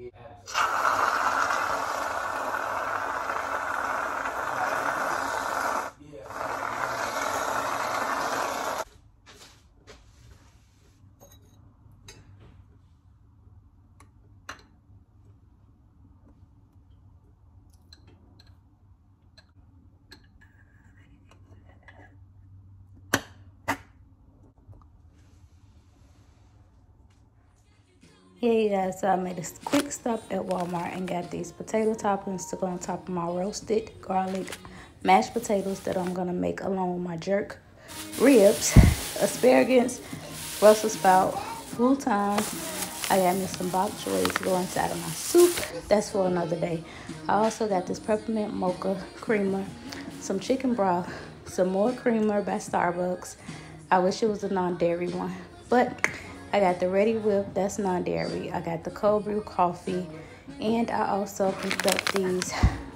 Yeah, you guys, so I made a quick stop at Walmart and got these potato toppings to go on top of my roasted garlic mashed potatoes that I'm going to make along with my jerk ribs, asparagus, Brussels sprout, croutons. I got me some bok choy to go inside of my soup. That's for another day. I also got this peppermint mocha creamer, some chicken broth, some more creamer by Starbucks. I wish it was a non-dairy one, but I got the Ready Whip, that's non-dairy. I got the cold brew coffee, and I also picked up these,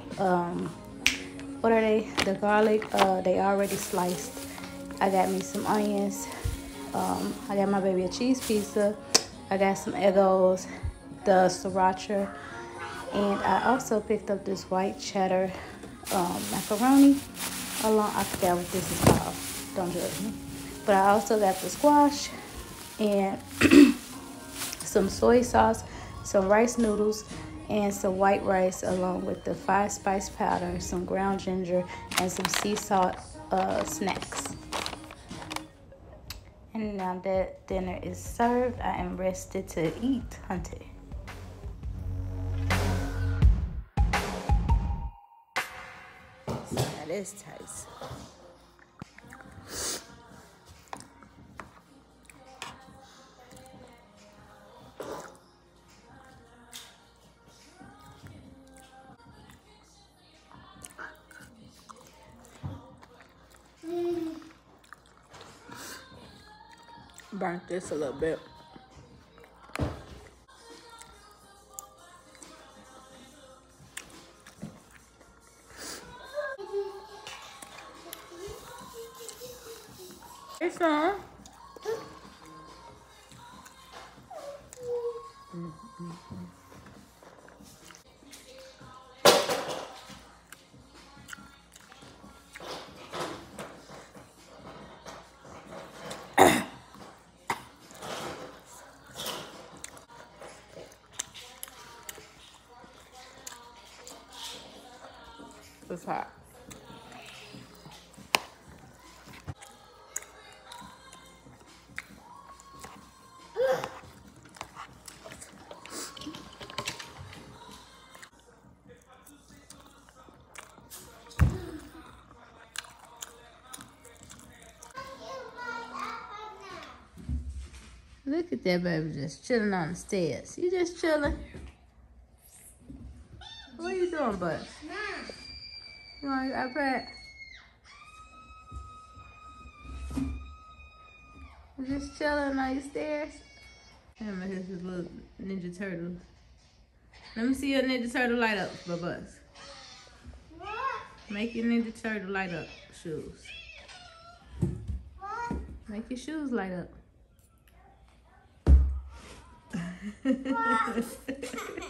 what are they? The garlic, they already sliced. I got me some onions. I got my baby a cheese pizza. I got some Eggos, the sriracha, and I also picked up this white cheddar macaroni. I forgot what this is called. Don't judge me. But I also got the squash and some soy sauce, some rice noodles, and some white rice along with the 5 spice powder, some ground ginger, and some sea salt snacks. And now that dinner is served, I am rested to eat, hunty. That is tight. Burnt this a little bit. Hey, son. It's hot. Look at that baby just chilling on the stairs. You just chilling? What are you doing, bud? You want your iPad? You just chilling on your stairs? Remember, here's his little Ninja Turtles. Let me see your Ninja Turtle light up, Bubba. Make your Ninja Turtle light up shoes. Make your shoes light up.